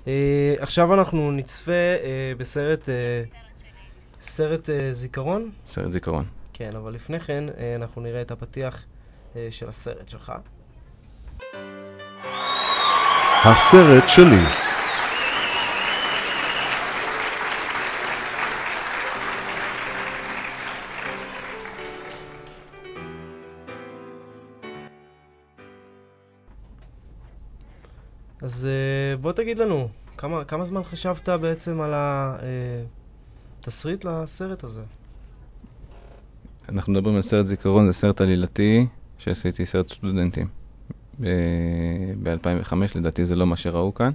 עכשיו אנחנו נצפה בסרט סרט זיכרון. סרט זיכרון. כן, אבל לפני כן אנחנו נראה את הפתיח של הסרט שלך. הסרט שלי. אז בוא תגיד לנו, כמה זמן חשבת בעצם על התסריט לסרט הזה? אנחנו מדברים על סרט זיכרון, זה סרט עלילתי שעשיתי סרט סטודנטים ב-2005, לדעתי זה לא מה שראו כאן.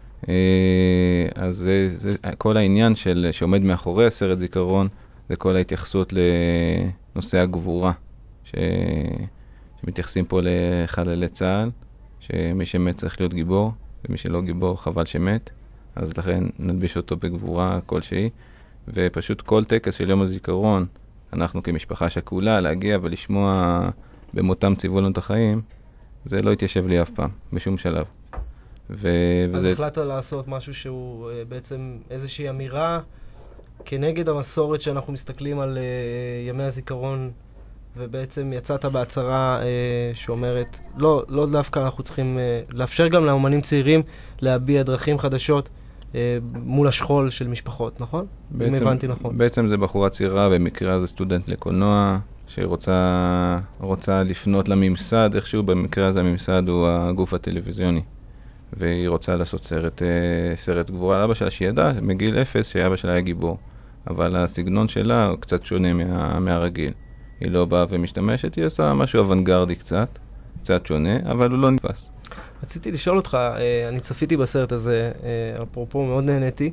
אז כל העניין שעומד מאחורי הסרט זיכרון זה כל ההתייחסות לנושא הגבורה שמתייחסים פה לחללי צה"ל, שמי שמת צריך להיות גיבור ומי שלא גיבור חבל שמת, אז לכן נלביש אותו בגבורה כלשהי. ופשוט כל טקס של יום הזיכרון, אנחנו כמשפחה שכולה להגיע ולשמוע במותם ציוו לנו את החיים, זה לא התיישב לי אף פעם, בשום שלב. אז החלטת לעשות משהו שהוא בעצם איזושהי אמירה כנגד המסורת שאנחנו מסתכלים על ימי הזיכרון, ובעצם יצאת בהצהרה שאומרת, לא דווקא אנחנו צריכים לאפשר גם לאומנים צעירים להביע דרכים חדשות מול השכול של משפחות, נכון? אם הבנתי נכון. בעצם זה בחורה צעירה, במקרה זה סטודנט לקולנוע, שרוצה לפנות לממסד, איכשהו במקרה הזה הממסד הוא הגוף הטלוויזיוני. והיא רוצה לעשות סרט גבורה. אבא שלה שידע מגיל 0 שאבא שלה היה גיבור. אבל הסגנון שלה הוא קצת שונה מהרגיל. היא לא באה ומשתמשת, היא עושה משהו אוונגרדי קצת שונה, אבל הוא לא נתפס. רציתי לשאול אותך, אני צפיתי בסרט הזה, אפרופו מאוד נהניתי,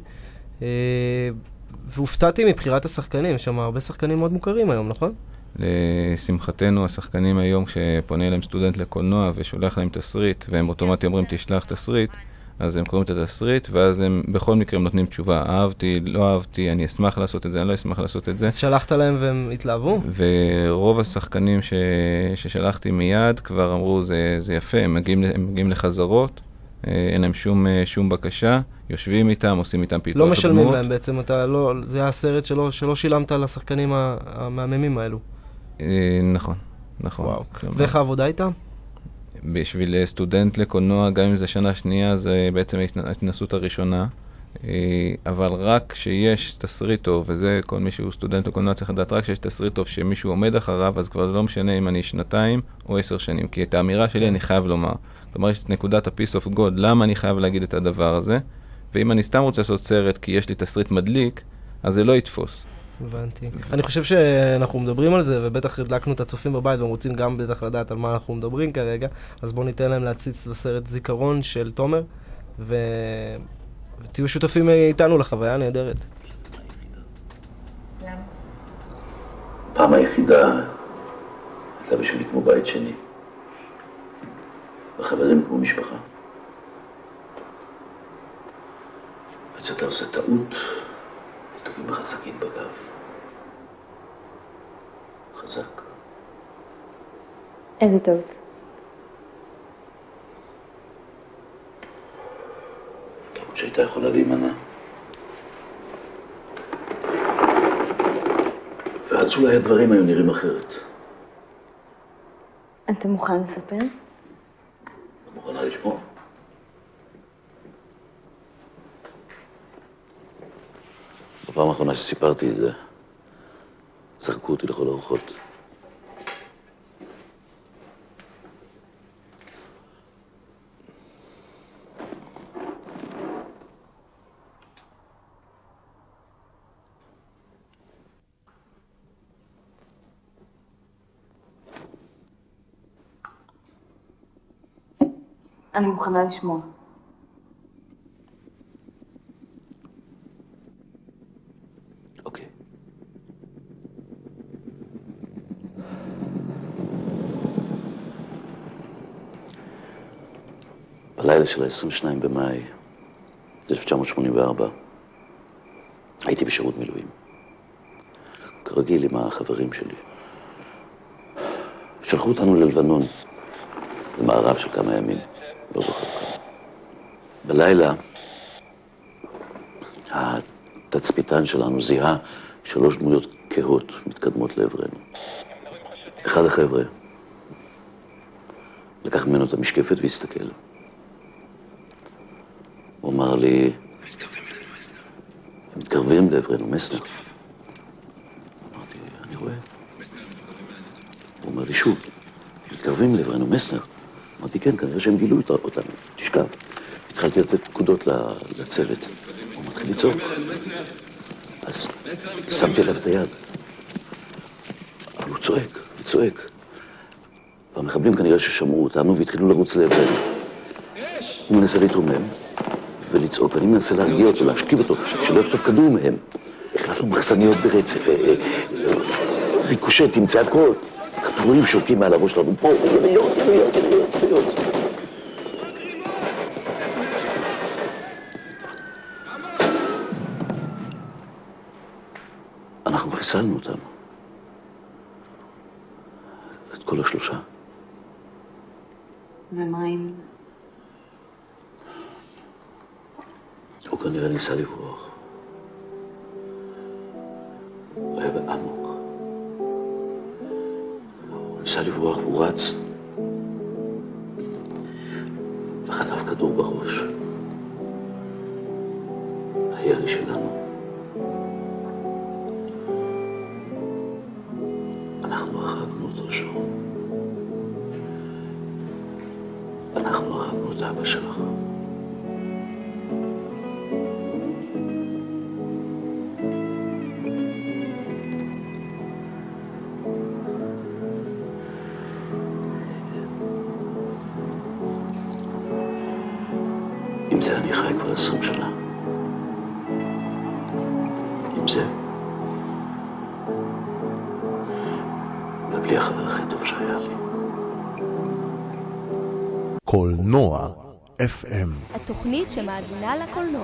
והופתעתי מבחירת השחקנים, יש שם הרבה שחקנים מאוד מוכרים היום, נכון? לשמחתנו, השחקנים היום, כשפונה אליהם סטודנט לקולנוע ושולח להם תסריט, והם אוטומטית אומרים תשלח תסריט, אז הם קוראים את התסריט, ואז הם בכל מקרה הם נותנים תשובה, אהבתי, לא אהבתי, אני אשמח לעשות את זה, אני לא אשמח לעשות את זה. אז שלחת להם והם התלהבו? ורוב השחקנים ששלחתי מיד כבר אמרו, זה יפה, הם מגיעים לחזרות, אין להם שום בקשה, יושבים איתם, עושים איתם פיתוח דמות. לא משלמים להם בעצם, זה היה הסרט שלא שילמת לשחקנים המהממים האלו. נכון. וואו. ואיך העבודה איתם? בשביל סטודנט לקולנוע, גם אם זה שנה שנייה, זה בעצם ההתנסות הראשונה, אבל רק שיש תסריט טוב, וזה כל מי שהוא סטודנט לקולנוע צריך לדעת, רק שיש תסריט טוב שמישהו עומד אחריו, אז כבר לא משנה אם אני 2 או 10 שנים, כי את האמירה שלי אני חייב לומר. כלומר, יש את נקודת ה-piece of God, למה אני חייב להגיד את הדבר הזה, ואם אני סתם רוצה לעשות סרט כי יש לי תסריט מדליק, אז זה לא יתפוס. הבנתי. אני חושב שאנחנו מדברים על זה, ובטח הדלקנו את הצופים בבית, והם רוצים גם בטח לדעת על מה אנחנו מדברים כרגע, אז בואו ניתן להם להציץ לסרט זיכרון של תומר, ותהיו שותפים איתנו לחוויה נהדרת. פעם היחידה הייתה בשבילי כמו בית שני, וחברים כמו משפחה. עד שאתה עושה טעות, ותוגעים לך סכין בגב. חזק. איזה טעות? טעות שהייתה יכולה להימנע. ואז אולי הדברים היו נראים אחרת. אתה מוכן לספר? אתה מוכנה לשמוע? בפעם האחרונה שסיפרתי את זה, זרקו אותי לכל הרוחות. אני מוכנה לשמוע. אוקיי. בלילה של ה-22 במאי 1984 הייתי בשירות מילואים. כרגיל עם החברים שלי. שלחו אותנו ללבנון, למערב של כמה ימים, לא זוכר כמה. בלילה התצפיתן שלנו זיהה 3 דמויות כהות מתקדמות לעברנו. אחד החבר'ה לקח ממנו את המשקפת והסתכל. הוא אמר לי, הם מתקרבים לעברנו, מסנר. אמרתי, אני רואה. הוא אומר לי שוב, מתקרבים לעברנו, מסנר. אמרתי, כן, כנראה שהם גילו אותנו, תשכב. התחלתי לתת פקודות לצוות. הוא מתחיל לצעוק. אז שמתי עליו את היד. אבל הוא צועק. והמחבלים כנראה ששמעו אותנו והתחילו לרוץ לעברנו. הוא מנסה להתרומם ולצעוק, ואני מנסה להרגיע אותו, להשכיב אותו, שלא יכתוב כדור מהם. החלטנו מחסניות ברצף, ריקושטים, צעקות, כדורים שורקים מעל הראש שלנו, פה, יריות. אנחנו חיסלנו אותם. את כל 3. ומה אם... הוא כנראה ניסה לברוח. הוא היה באמוק. הוא ניסה לברוח והוא רץ. וחטף כדור בראש. הירי שלנו. אנחנו הרגנו אותו שרון. אנחנו הרגנו את אבא שלך. עם זה אני חי כבר 20 שנה. עם זה. ובלי החבר הכי טוב שהיה לי. קולנוע FM. התוכנית שמאזינה לקולנוע.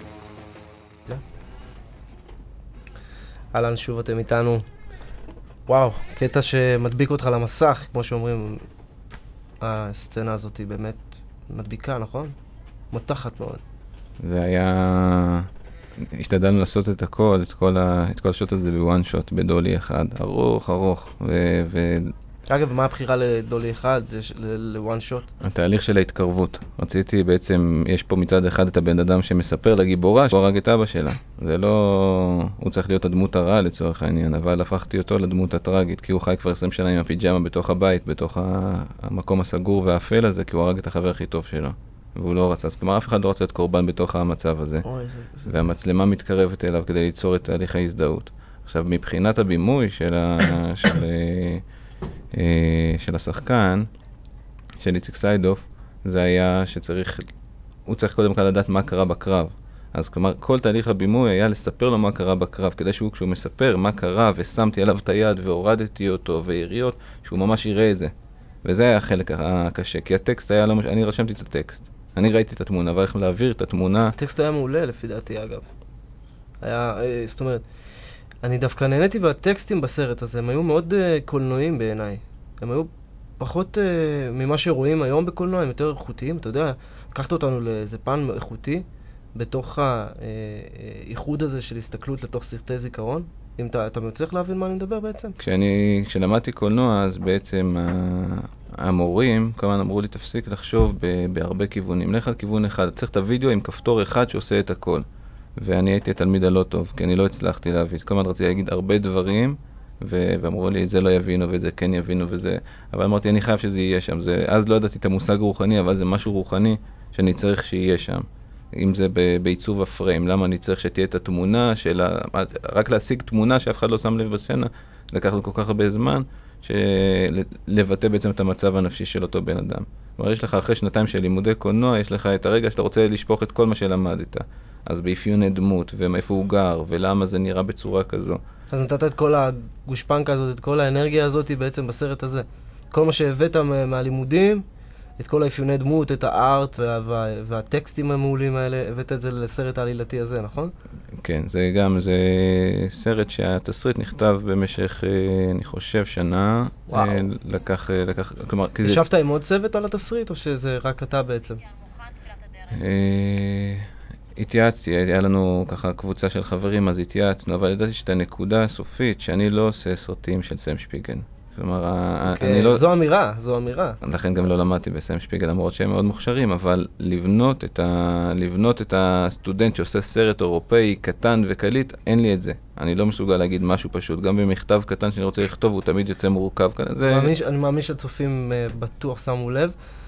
אהלן, שוב אתם איתנו. וואו, קטע שמדביק אותך למסך, כמו שאומרים. הסצנה הזאת היא באמת מדביקה, נכון? מותחת מאוד. זה היה... השתדלנו לעשות את הכל, את כל השוט הזה בוואן שוט, בדולי אחד. ארוך. אגב, מה הבחירה לדולי אחד, לוואן שוט? התהליך של ההתקרבות. רציתי בעצם, יש פה מצד אחד את הבן אדם שמספר לגיבורה שהוא הרג את אבא שלה. זה לא... הוא צריך להיות הדמות הרעה לצורך העניין, אבל הפכתי אותו לדמות הטרגית, כי הוא חי כבר 20 שנה עם הפיג'מה בתוך הבית, בתוך המקום הסגור והאפל הזה, כי הוא הרג את החבר הכי טוב שלו. והוא לא רצה. אז כלומר, אף אחד לא רצה להיות קורבן בתוך המצב הזה. והמצלמה מתקרבת אליו כדי ליצור את תהליך ההזדהות. עכשיו, מבחינת הבימוי של השחקן, של איציק סיידוף, זה היה הוא צריך קודם כל לדעת מה קרה בקרב. אז כלומר, כל תהליך הבימוי היה לספר לו מה קרה בקרב, כדי כשהוא מספר מה קרה ושמתי עליו את היד והורדתי אותו ויריות, שהוא ממש יראה את זה. וזה היה החלק הקשה, כי הטקסט היה, אני רשמתי את הטקסט. אני ראיתי את התמונה, אבל איך להעביר את התמונה. הטקסט היה מעולה לפי דעתי, אגב. זאת אומרת, אני דווקא נהניתי בטקסטים בסרט הזה, הם היו מאוד קולנועיים בעיניי. הם היו פחות ממה שרואים היום בקולנוע, הם יותר איכותיים, אתה יודע, לקחת אותנו לאיזה פן איכותי, בתוך האיחוד הזה של הסתכלות לתוך סרטי זיכרון. אם אתה מצליח להבין מה אני מדבר בעצם? כשלמדתי קולנוע, אז בעצם המורים, כמובן אמרו לי, תפסיק לחשוב בהרבה כיוונים. לך על כיוון אחד, צריך את הוידאו עם כפתור אחד שעושה את הכל. ואני הייתי התלמיד הלא טוב, כי אני לא הצלחתי להבין. כלומר, רציתי להגיד הרבה דברים, ואמרו לי, את זה לא יבינו, וזה כן יבינו, וזה... אבל אמרתי, אני חייב שזה יהיה שם. אז לא ידעתי את המושג רוחני, אבל זה משהו רוחני שאני צריך שיהיה שם. אם זה בעיצוב הפריים, למה אני צריך שתהיה את התמונה רק להשיג תמונה שאף אחד לא שם לב בסצנה, לקח לו כל כך הרבה זמן, לבטא בעצם את המצב הנפשי של אותו בן אדם. כלומר, יש לך אחרי 2 של לימודי קולנוע, יש לך את הרגע שאתה רוצה לשפוך את כל מה שלמדת. אז באפיון דמות, ומאיפה הוא גר, ולמה זה נראה בצורה כזו. אז נתת את כל הגושפנקה הזאת, את כל האנרגיה הזאת בעצם בסרט הזה. כל מה שהבאת מהלימודים, את כל האפיוני דמות, את הארט והטקסטים המעולים האלה, הבאת את זה לסרט העלילתי הזה, נכון? כן, זה סרט שהתסריט נכתב במשך, אני חושב, שנה. וואו. כלומר, ישבת עם עוד צוות על התסריט, או שזה רק אתה בעצם? התייעצתי, היה לנו ככה קבוצה של חברים, אז התייעצנו, אבל ידעתי שאת הנקודה הסופית, שאני לא עושה סרטים של סם שפיגל. כלומר, אני לא... זו אמירה, זו אמירה. לכן גם לא למדתי בסם שפיגל, למרות שהם מאוד מוכשרים, אבל לבנות את הסטודנט שעושה סרט אירופאי קטן וקליט, אין לי את זה. אני לא מסוגל להגיד משהו פשוט. גם במכתב קטן שאני רוצה לכתוב, הוא תמיד יוצא מורכב כאן. אני מאמין שהצופים בטוח שמו לב.